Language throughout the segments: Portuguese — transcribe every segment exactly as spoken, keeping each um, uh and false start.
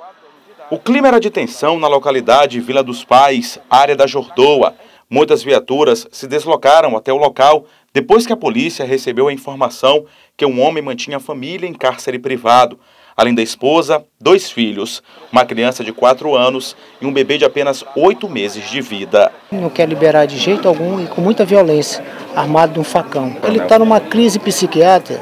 O clima era de tensão na localidade Vila dos Pais, área da Jordoa. Muitas viaturas se deslocaram até o local depois que a polícia recebeu a informação que um homem mantinha a família em cárcere privado. Além da esposa, dois filhos, uma criança de quatro anos e um bebê de apenas oito meses de vida. Não quer liberar de jeito algum e com muita violência, armado de um facão. Ele está numa crise psiquiátrica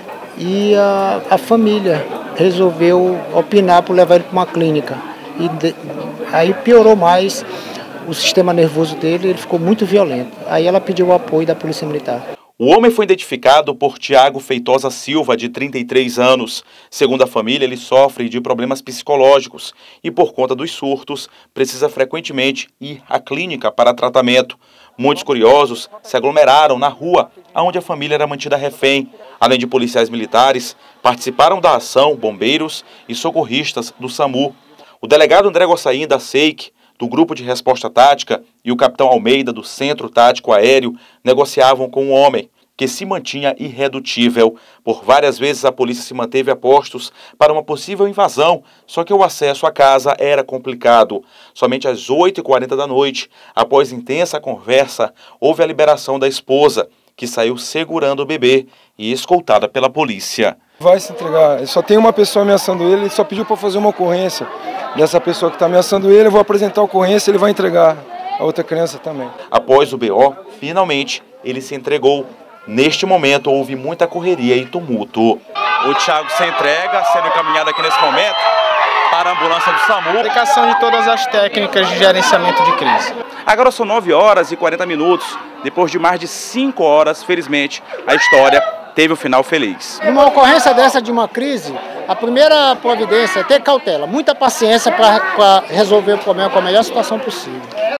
e a, a família resolveu opinar por levar ele para uma clínica. E de, aí piorou mais o sistema nervoso dele, ele ficou muito violento. Aí ela pediu o apoio da Polícia Militar. O homem foi identificado por Tiago Feitosa Silva, de trinta e três anos. Segundo a família, ele sofre de problemas psicológicos e, por conta dos surtos, precisa frequentemente ir à clínica para tratamento. Muitos curiosos se aglomeraram na rua onde a família era mantida refém. Além de policiais militares, participaram da ação bombeiros e socorristas do SAMU. O delegado André Gossain, da S E I C, do Grupo de Resposta Tática, e o capitão Almeida, do Centro Tático Aéreo, negociavam com o homem, que se mantinha irredutível. Por várias vezes a polícia se manteve a postos para uma possível invasão, só que o acesso à casa era complicado. Somente às oito e quarenta da noite, após intensa conversa, houve a liberação da esposa, que saiu segurando o bebê e escoltada pela polícia. Vai se entregar, só tem uma pessoa ameaçando ele, ele só pediu para fazer uma ocorrência dessa pessoa que está ameaçando ele, eu vou apresentar a ocorrência, ele vai entregar a outra criança também. Após o B O, finalmente ele se entregou. Neste momento houve muita correria e tumulto. O Thiago se entrega, sendo encaminhado aqui nesse momento para a ambulância do SAMU. Aplicação de todas as técnicas de gerenciamento de crise. Agora são nove horas e quarenta minutos. Depois de mais de cinco horas, felizmente, a história teve um final feliz. Numa ocorrência dessa de uma crise, a primeira providência é ter cautela, muita paciência para resolver o problema com a melhor situação possível.